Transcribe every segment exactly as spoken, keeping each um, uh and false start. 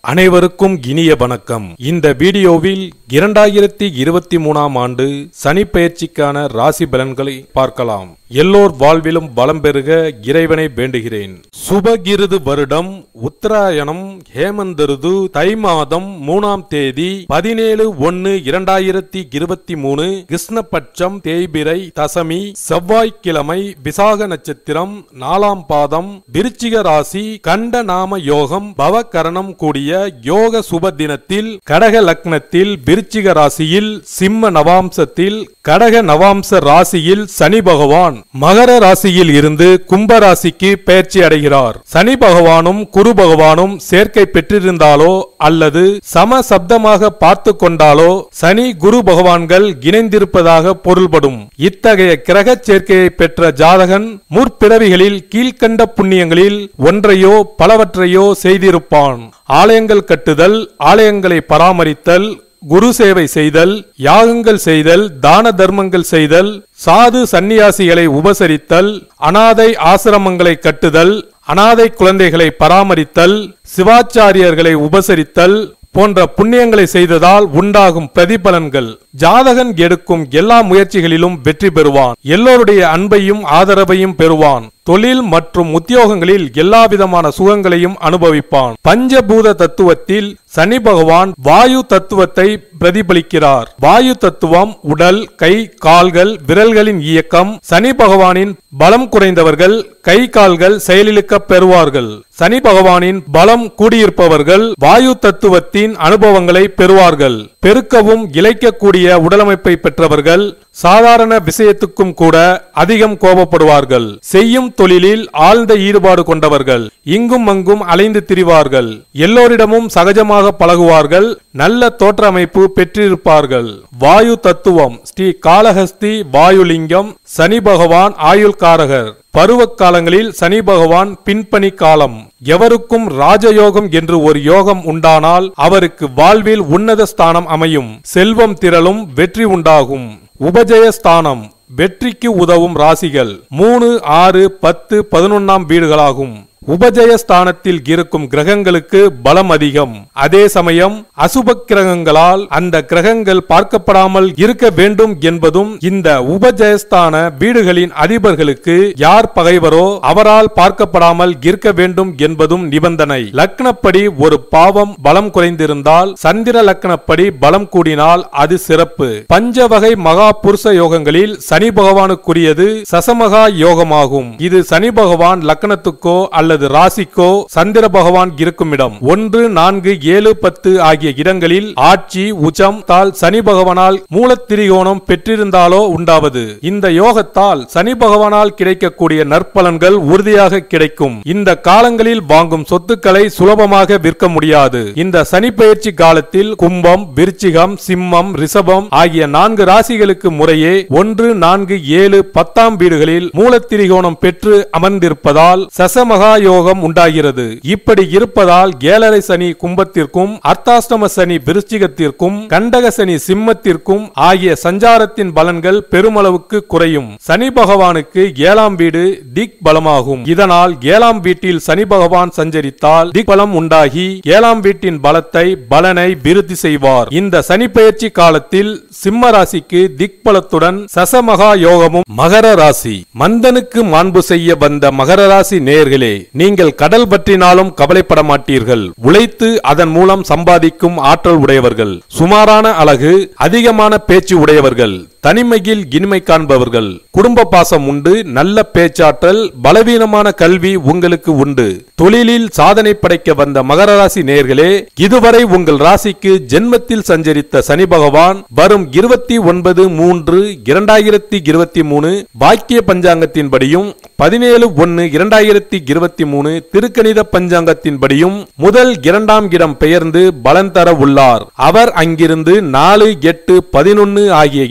அனைவருக்கும் இனிய வணக்கம். இந்த வீடியோவில் இரண்டாயிரத்தி இருபத்தி மூணாம் ஆண்டு சனி பெயர்ச்சிக்கான ராசி பலன்களை பார்க்கலாம். எல்லோர் வாழ்விலும் வளம் பெருக இறைவனை வேண்டுகிறேன். சுபகிருது வருடம் உத்தராயணம் ஹேமந்தருது தை மாதம் மூணாம் தேதி பதினேழு ஒன்னு இரண்டாயிரத்தி இருபத்தி மூணு கிருஷ்ணபட்சம் தேய்பிரை தசமி செவ்வாய்க்கிழமை விசாக நட்சத்திரம் நாலாம் பாதம் விருச்சிக ராசி கண்ட நாம யோகம் பவகரணம் கூடிய யோக சுப தினத்தில் கடக லக்னத்தில் விருச்சிக ராசியில் சிம்ம நவாம்சத்தில் கடக நவாம்ச ராசியில் சனி பகவான் மகர ராசியில் இருந்து கும்ப ராசிக்கு பெயர்ச்சி அடைகிறார். சனி பகவானும் குரு பகவானும் சேர்க்கை பெற்றிருந்தாலோ அல்லது சம சப்தமாக பார்த்து கொண்டாலோ சனி குரு பகவான்கள் இணைந்திருப்பதாக பொருள்படும். இத்தகைய கிரக சேர்க்கையை பெற்ற ஜாதகன் முற்பிறவிகளில் கீழ்கண்ட புண்ணியங்களில் ஒன்றையோ பலவற்றையோ செய்திருப்பான். ஆலயங்கள் கட்டுதல், ஆலயங்களை பராமரித்தல், குரு சேவை செய்தல், யாகங்கள் செய்தல், தான தர்மங்கள் செய்தல், சாது சந்நியாசிகளை உபசரித்தல், அனாதை ஆசிரமங்களை கட்டுதல், அனாதை குழந்தைகளை பராமரித்தல், சிவாச்சாரியர்களை உபசரித்தல் போன்ற புண்ணியங்களை செய்ததால் உண்டாகும் பிரதிபலன்கள். ஜாதகன் எடுக்கும் எல்லா முயற்சிகளிலும் வெற்றி பெறுவான். எல்லோருடைய அன்பையும் ஆதரவையும் பெறுவான். தொழில் மற்றும் உத்தியோகங்களில் எல்லா விதமான சுகங்களையும் அனுபவிப்பான். பஞ்சபூத தத்துவத்தில் சனி பகவான் வாயு தத்துவத்தை பிரதிபலிக்கிறார். வாயு தத்துவம் உடல், கை, கால்கள், விரல்களின் இயக்கம். சனி பகவானின் பலம் குறைந்தவர்கள் கை கால்கள் செயலிழக்க பெறுவார்கள். சனி பகவானின் பலம் கூடியிருப்பவர்கள் வாயு தத்துவத்தின் அனுபவங்களை பெறுவார்கள். பெருக்கவும் இழைக்கக்கூடிய உடலமைப்பை பெற்றவர்கள் சாதாரண விஷயத்துக்கும் கூட அதிகம் கோபப்படுவார்கள். செய்யும் தொழிலில் ஆழ்ந்த ஈடுபாடு கொண்டவர்கள் இங்கும் அங்கும் அலைந்து திரிவார்கள். எல்லோரிடமும் சகஜமாக பழகுவார்கள். நல்ல தோற்றமைப்பு பெற்றிருப்பார்கள். வாயு தத்துவம் ஸ்ரீ காளஹஸ்தி வாயுலிங்கம். சனி பகவான் ஆயுள்காரகர். பருவ காலங்களில் சனி பகவான் பின்பணி காலம். எவருக்கும் ராஜயோகம் என்று ஒரு யோகம் உண்டானால் அவருக்கு வாழ்வில் உன்னத ஸ்தானம் அமையும். செல்வம் திரளும், வெற்றி உண்டாகும். உபஜயஸ்தானம் வெற்றிக்கு உதவும் ராசிகள் மூணு ஆறு பத்து பதினொன்னாம் வீடுகளாகும். உபஜயஸ்தானத்தில் இருக்கும் கிரகங்களுக்கு பலம் அதிகம். அதே சமயம் அசுப கிரகங்களால் அந்த கிரகங்கள் பார்க்கப்படாமல் இருக்க வேண்டும் என்பதும் இந்த உபஜயஸ்தான வீடுகளின் அதிபர்களுக்கு யார் பகைவரோ அவரால் பார்க்கப்படாமல் இருக்க வேண்டும் என்பதும் நிபந்தனை. லக்னப்படி ஒரு பாவம் பலம் குறைந்திருந்தால் சந்திர லக்னப்படி பலம் கூடினால் அது சிறப்பு. பஞ்ச வகை மகா புருஷ யோகங்களில் சனி பகவானுக்குரியது சசமகா யோகமாகும். இது சனி பகவான் லக்னத்துக்கோ அல்லது ராசிக்கோ சந்திர பகவான் இருக்கும் இடம். ஒன்று நான்கு ஏழு பத்து ஆகிய இடங்களில் ஆட்சி உச்சம் தால் சனி பகவானால் மூலத்திரிகோணம் பெற்றிருந்தாலோ உண்டாவது. இந்த யோகத்தால் சனி பகவானால் கிடைக்கக்கூடிய நற்பலன்கள் உறுதியாக கிடைக்கும். இந்த காலங்களில் வாங்கும் சொத்துக்களை சுலபமாக விற்க முடியாது. இந்த சனி பெயர்ச்சி காலத்தில் கும்பம், விருச்சிகம், சிம்மம், ரிஷபம் ஆகிய நான்கு ராசிகளுக்கு முறையே ஒன்று நான்கு ஏழு பத்தாம் வீடுகளில் மூலத்திரிகோணம் பெற்று அமர்ந்திருப்பதால் சசமகா யோகம் உண்டாகிறது. இப்படி இருப்பதால் ஏழரை சனி கும்பத்திற்கும் அர்த்தாஷ்டம சனி விருச்சிகத்திற்கும் கண்டக சனி சிம்மத்திற்கும் ஆகிய சஞ்சாரத்தின் பலன்கள் பெருமளவுக்கு குறையும். சனி பகவானுக்கு ஏழாம் வீடு திக் பலமாகும். இதனால் ஏழாம் வீட்டில் சனி பகவான் சஞ்சரித்தால் திக் பலம் உண்டாகி ஏழாம் வீட்டின் பலத்தை பலனை விருத்தி செய்வார். இந்த சனி பெயர்ச்சி காலத்தில் சிம்ம ராசிக்கு திக் பலத்துடன் சசமகா யோகமும். மகர ராசி மந்தனுக்கு மாண்பு செய்ய வந்த மகர ராசி நேயர்களே, நீங்கள் கடல் பற்றினாலும் கவலைப்பட மாட்டீர்கள். உழைத்து அதன் மூலம் சம்பாதிக்கும் ஆற்றல் உடையவர்கள், சுமாரான அழகு, அதிகமான பேச்சு உடையவர்கள், தனிமையில் இனிமை காண்பவர்கள், குடும்ப பாசம் உண்டு, நல்ல பேச்சாற்றல், பலவீனமான கல்வி உங்களுக்கு உண்டு. தொழிலில் சாதனை படைக்க வந்த மகர ராசி நேயர்களே, இதுவரை உங்கள் ராசிக்கு ஜென்மத்தில் சஞ்சரித்த சனி பகவான் வரும் இருபத்தி ஒன்பது மூன்று இரண்டாயிரத்தி இருபத்தி மூணு வாக்கிய பஞ்சாங்கத்தின்படியும் பதினேழு ஒன்னு இரண்டாயிரத்தி இருபத்தி மூணு திருக்கணித பஞ்சாங்கத்தின்படியும் முதல் இரண்டாம் இடம் பெயர்ந்து பலன் தர உள்ளார். அவர் அங்கிருந்து நாலு எட்டு பதினொன்னு ஆகிய இடங்களை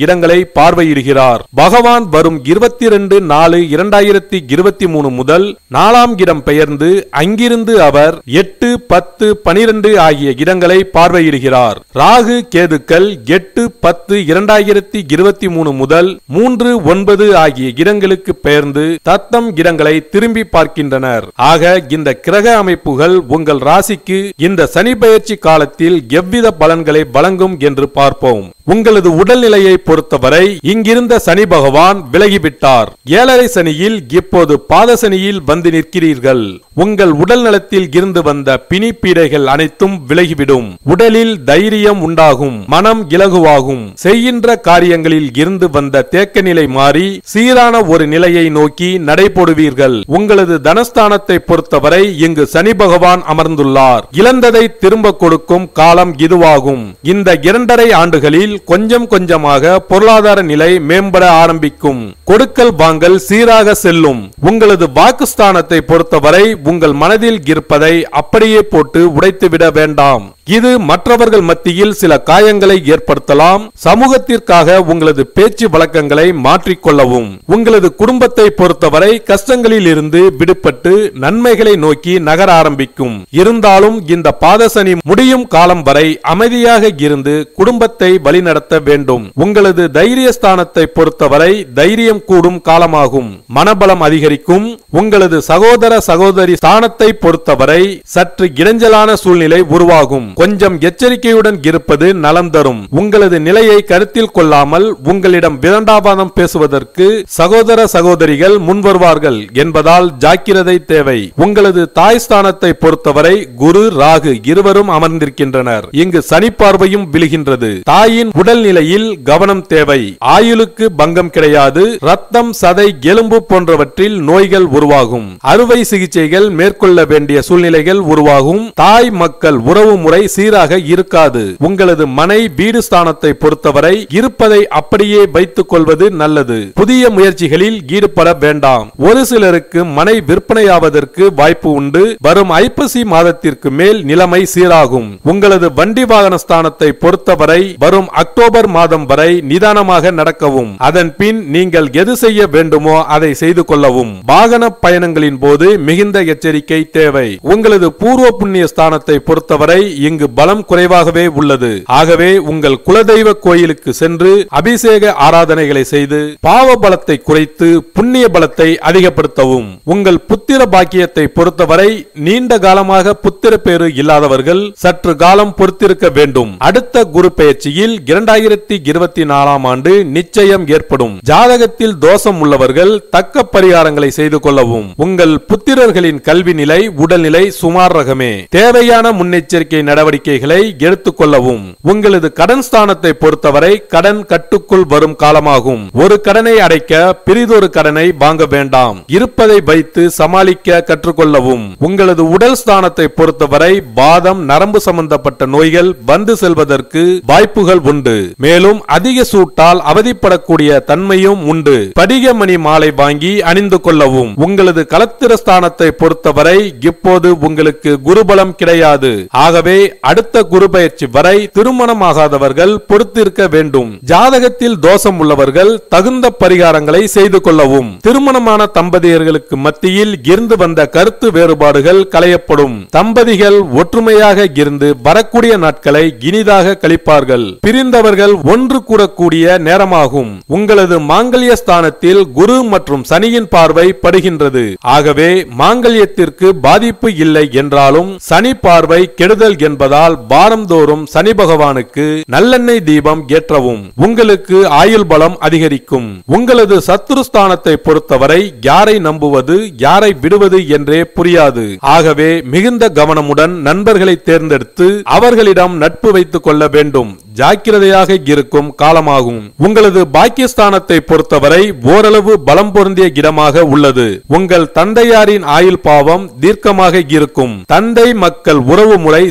பார்வையிடுகிறார். பகவான் வரும் இருபத்தி இரண்டு நாலு இரண்டாயிரத்தி இருபத்தி மூணு முதல் நாலாம் இடம் பெயர்ந்து அங்கிருந்து அவர் எட்டு பத்து பனிரெண்டு ஆகிய இடங்களை பார்வையிடுகிறார். ராகு கேதுக்கள் எட்டு பத்து இரண்டாயிரத்தி இருபத்தி மூணு முதல் மூன்று ஒன்பது ஆகிய இடங்களுக்கு பெயர்ந்து தத்தம் இடங்களை திரும்பி பார்க்கின்றனர். ஆக இந்த கிரக அமைப்புகள் உங்கள் ராசிக்கு இந்த சனி பெயர்ச்சி காலத்தில் எவ்வித பலன்களை வழங்கும் என்று பார்ப்போம். உங்களது உடல்நிலையை பொறுத்தவரை இங்கிருந்த சனி பகவான் விலகிவிட்டார். ஏழரை சனியில் இப்போது பாத சனியில் வந்து நிற்கிறீர்கள். உங்கள் உடல் நலத்தில் இருந்து வந்த பிணி பீடைகள் அனைத்தும் விலகிவிடும். உடலில் தைரியம் உண்டாகும், மனம் இலகுவாகும். செய்கின்ற காரியங்களில் இருந்து வந்த தேக்க நிலை மாறி சீரான ஒரு நிலையை நோக்கி நடைபோடுவீர்கள். உங்களது தனஸ்தானத்தை பொறுத்தவரை இங்கு சனி பகவான் அமர்ந்துள்ளார். இழந்ததை திரும்ப கொடுக்கும் காலம் இதுவாகும். இந்த இரண்டரை ஆண்டுகளில் கொஞ்சம் கொஞ்சமாக பொருளாதார நிலை மேம்பட ஆரம்பிக்கும். கொடுக்கல் வாங்கல் சீராக செல்லும். உங்களது வாக்குஸ்தானத்தை பொறுத்தவரை உங்கள் மனதில் இருப்பதை அப்படியே போட்டு உடைத்துவிட வேண்டாம். இது மற்றவர்கள் மத்தியில் சில காயங்களை ஏற்படுத்தலாம். சமூகத்திற்காக உங்களது பேச்சு வழக்கங்களை மாற்றிக்கொள்ளவும். உங்களது குடும்பத்தை பொறுத்தவரை கஷ்டங்களில் இருந்து விடுபட்டு நன்மைகளை நோக்கி நகர ஆரம்பிக்கும். இருந்தாலும் இந்த பாதசனி முடியும் காலம் வரை அமைதியாக இருந்து குடும்பத்தை வழிநடத்த வேண்டும். உங்களது தைரியஸ்தானத்தை பொறுத்தவரை தைரியம் கூடும் காலமாகும். மனபலம் அதிகரிக்கும். உங்களது சகோதர சகோதரி ஸ்தானத்தை பொறுத்தவரை சற்று இடைஞ்சலான சூழ்நிலை உருவாகும். கொஞ்சம் எச்சரிக்கையுடன் இருப்பது நலம் தரும். உங்களது நிலையை கருத்தில் கொள்ளாமல் உங்களிடம் விதண்டாவாதம் பேசுவதற்கு சகோதர சகோதரிகள் முன்வருவார்கள் என்பதால் ஜாக்கிரதை தேவை. உங்களது தாய் ஸ்தானத்தை பொறுத்தவரை குரு ராகு இருவரும் அமர்ந்திருக்கின்றனர். இங்கு சனி பார்வையும் விழுகின்றது. தாயின் உடல்நிலையில் கவனம் தேவை. ஆயுளுக்கு பங்கம் கிடையாது. ரத்தம் சதை எலும்பு போன்றவற்றில் நோய்கள் உருவாகும். அறுவை சிகிச்சைகள் மேற்கொள்ள வேண்டிய சூழ்நிலைகள் உருவாகும். தாய் மக்கள் உறவு முறை சீராக இருக்காது. உங்களது மனை வீடு ஸ்தானத்தை பொறுத்தவரை இருப்பதை அப்படியே வைத்துக் கொள்வது நல்லது. புதிய முயற்சிகளில் ஈடுபட வேண்டாம். ஒரு சிலருக்கு மனை விற்பனையாவதற்கு வாய்ப்பு உண்டு. வரும் ஐப்பசி மாதத்திற்கு மேல் நிலைமை சீராகும். உங்களது வண்டி வாகன ஸ்தானத்தை பொறுத்தவரை வரும் அக்டோபர் மாதம் வரை நிதானமாக நடக்கவும். அதன் பின் நீங்கள் எது செய்ய வேண்டுமோ அதை செய்து கொள்ளவும். வாகன பயணங்களின் போது மிகுந்த எச்சரிக்கை தேவை. உங்களது பூர்வ புண்ணிய ஸ்தானத்தை பொறுத்தவரை இங்கு பலம் குறைவாகவே உள்ளது. ஆகவே உங்கள் குலதெய்வ கோயிலுக்கு சென்று அபிஷேக ஆராதனைகளை செய்து பாவ பலத்தை குறைத்து புண்ணிய பலத்தை அதிகப்படுத்தவும். உங்கள் புத்திர பாக்கியத்தை பொறுத்தவரை நீண்ட காலமாக புத்திர பேறு இல்லாதவர்கள் சற்று காலம் பொறுத்திருக்க வேண்டும். அடுத்த குரு பெயர்ச்சியில் இரண்டாயிரத்தி இருபத்தி நாலாம் ஆண்டு நிச்சயம் ஏற்படும். ஜாதகத்தில் தோஷம் உள்ளவர்கள் தக்க பரிகாரங்களை செய்து கொள்ளவும். உங்கள் புத்திரர்களின் கல்வி நிலை உடல்நிலை சுமார் ரகமே. தேவையான முன்னெச்சரிக்கை நடவடிக்கைகளை எடுத்துக் கொள்ளவும். உங்களது கடன் ஸ்தானத்தை பொறுத்தவரை கடன் கட்டுக்குள் வரும் காலமாகும். ஒரு கடனை அடைக்க பிரிதொரு கடனை வாங்க வேண்டாம். இருப்பதை வைத்து சமாளிக்க கற்றுக்கொள்ளவும். உங்களது உடல் ஸ்தானத்தை பொறுத்தவரை வாதம் நரம்பு சம்பந்தப்பட்ட நோய்கள் வந்து செல்வதற்கு வாய்ப்புகள் உண்டு. மேலும் அதிக சூட்டால் அவதிப்படக்கூடிய தன்மையும் உண்டு. படிகமணி மாலை வாங்கி அணிந்து கொள்ளவும். உங்களது களத்திர ஸ்தானத்தை பொறுத்தவரை இப்போது உங்களுக்கு குருபலம் கிடையாது. ஆகவே அடுத்த குரு பயிற்சி வரை திருமணமாகாதவர்கள் பொறுத்திருக்க வேண்டும். ஜாதகத்தில் தோஷம் உள்ளவர்கள் தகுந்த பரிகாரங்களை செய்து கொள்ளவும். திருமணமான தம்பதியர்களுக்கு மத்தியில் இருந்து வந்த கருத்து வேறுபாடுகள் களையப்படும். தம்பதிகள் ஒற்றுமையாக இருந்து வரக்கூடிய நாட்களை இனிதாக கழிப்பார்கள். பிரிந்தவர்கள் ஒன்று கூடக்கூடிய நேரமாகும். உங்களது மாங்கல்ய ஸ்தானத்தில் குரு மற்றும் சனியின் பார்வை படுகின்றது. ஆகவே மாங்கல்யத்திற்கு பாதிப்பு இல்லை என்றாலும் சனி பார்வை கெடுதல் என்பதால் வாரந்தோறும் சனி பகவானுக்கு நல்லெண்ணெய் தீபம் ஏற்றவும். உங்களுக்கு ஆயுள் பலம் அதிகரிக்கும். உங்களது சத்துருஸ்தானத்தை பொறுத்தவரை யாரை நம்புவது யாரை விடுவது என்றே புரியாது. ஆகவே மிகுந்த கவனமுடன் நண்பர்களை தேர்ந்தெடுத்து அவர்களிடம் நட்பு வைத்துக் கொள்ள வேண்டும். ஜாக்கிரதையாக இருக்கும் காலமாகும். உங்களது பாக்கியஸ்தானத்தை பொறுத்தவரை ஓரளவு பலம் பொருந்திய இடமாக உள்ளது. உங்கள் தந்தையாரின் ஆயுள் பாவம் தீர்க்கமாக இருக்கும். தந்தை மக்கள் உறவு முறை சீராக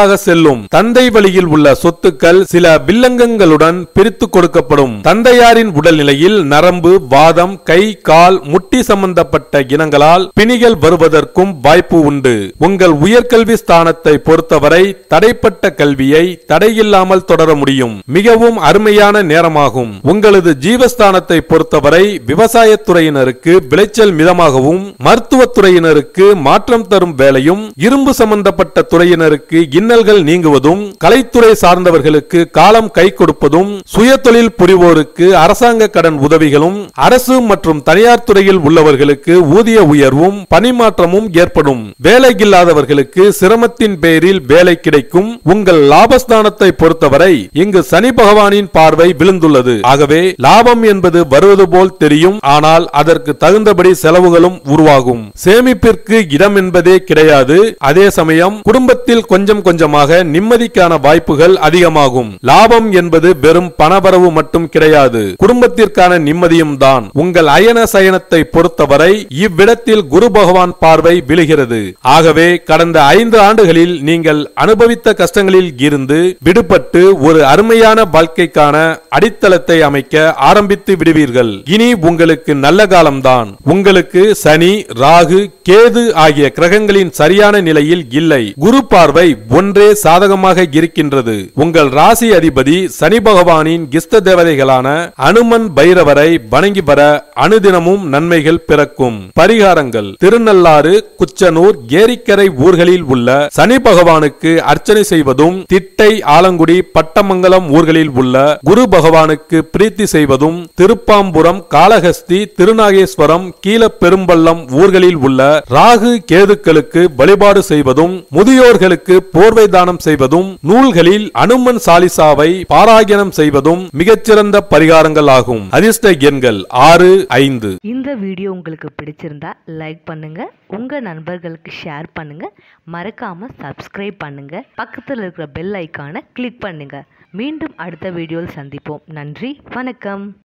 சொத்தாக செல்லும். தந்தை வழியில் உள்ள சொத்துக்கள் சில வில்லங்கங்களுடன் பிரித்து கொடுக்கப்படும். தந்தையாரின் உடல்நிலையில் நரம்பு, வாதம், கை, கால், முட்டி சம்பந்தப்பட்ட இனங்களால் பிணிகள் வருவதற்கும் வாய்ப்பு உண்டு. உங்கள் உயர்கல்வி ஸ்தானத்தை பொறுத்தவரை தடைப்பட்ட கல்வியை தடையில்லாமல் தொடர முடியும். மிகவும் அருமையான நேரமாகும். உங்களது ஜீவஸ்தானத்தை பொறுத்தவரை விவசாயத்துறையினருக்கு விளைச்சல் மிதமாகவும், மருத்துவத்துறையினருக்கு மாற்றம் தரும் வேலையும், இரும்பு சம்பந்தப்பட்ட துறையினருக்கு இன்னல்கள் நீங்குவதும், கலைத்துறை சார்ந்தவர்களுக்கு காலம் கை கொடுப்பதும், சுய தொழில் புரிவோருக்கு அரசாங்க கடன் உதவிகளும், அரசு மற்றும் தனியார் துறையில் உள்ளவர்களுக்கு ஊதிய உயர்வும் பணிமாற்றமும் ஏற்படும். வேலையில்லாதவர்களுக்கு சிரமத்தின் பேரில் வேலை கிடைக்கும். உங்கள் லாபஸ்தானத்தை பொறுத்தவரை இங்கு சனி பகவானின் பார்வை விழுந்துள்ளது. ஆகவே லாபம் என்பது வருவது போல் தெரியும். ஆனால் அதற்கு தகுந்தபடி செலவுகளும் உருவாகும். சேமிப்பிற்கு இடம் என்பதே கிடையாது. அதே சமயம் குடும்பத்தில் கொஞ்சம் கொஞ்சமாக நிம்மதிக்கான வாய்ப்புகள் அதிகமாகும். லாபம் என்பது வெறும் பணவரவு மட்டும் கிடையாது, குடும்பத்திற்கான நிம்மதியும் தான். உங்கள் அயன சயனத்தை பொறுத்தவரை இவ்விடத்தில் குரு பகவான் பார்வை விழுகிறது. ஆகவே கடந்த ஐந்து ஆண்டுகளில் நீங்கள் அனுபவித்த கஷ்டங்களில் இருந்து விடுபட்டு ஒரு அருமையான வாழ்க்கைக்கான அடித்தளத்தை அமைக்க ஆரம்பித்து விடுவீர்கள். இனி உங்களுக்கு நல்ல காலம்தான். உங்களுக்கு சனி, ராகு, கேது ஆகிய கிரகங்களின் சரியான நிலையில் இல்லை. குரு பார்வை ஒன்றே சாதகமாக இருக்கின்றது. உங்கள் ராசி அதிபதி சனி பகவானின் இஷ்ட தேவதைகளான அனுமன், பைரவரை வணங்கி வர அனுதினமும் நன்மைகள் பிறக்கும். பரிகாரங்கள்: திருநள்ளாறு, குச்சனூர், ஏரிக்கரை ஊர்களில் உள்ள சனி பகவானுக்கு அர்ச்சனை செய்வதும், திட்டை, ஆலங்குடி, பட்டமங்கலம் ஊர்களில் உள்ள குரு பகவானுக்கு பிரீத்தி செய்வதும், திருப்பாம்புரம், காளஹஸ்தி, திருநாகேஸ்வரம், கீழப்பெரும்பள்ளம் ஊர்களில் உள்ள ராகு, கேதுக்களுக்கு வழிபாடு செய்வதும், முதியோர்களுக்கு போர்வை தானம் செய்வதும், நூல்களில் அனுமன் சாலிசாவை பாராயணம் செய்வதும் மிகச்சிறந்த பரிகாரங்கள் ஆகும். அதிர்ஷ்ட எண்கள் ஆறு, ஐந்து. இந்த வீடியோ உங்களுக்கு பிடிச்சிருந்தா லைக் பண்ணுங்க, உங்க நண்பர்களுக்கு ஷேர் பண்ணுங்க, மறக்காம சப்ஸ்கிரைப் பண்ணுங்க, பக்கத்தில் இருக்கிற பெல் ஐகானை கிளிக் பண்ணுங்க. மீண்டும் அடுத்த வீடியோவில் சந்திப்போம். நன்றி, வணக்கம்.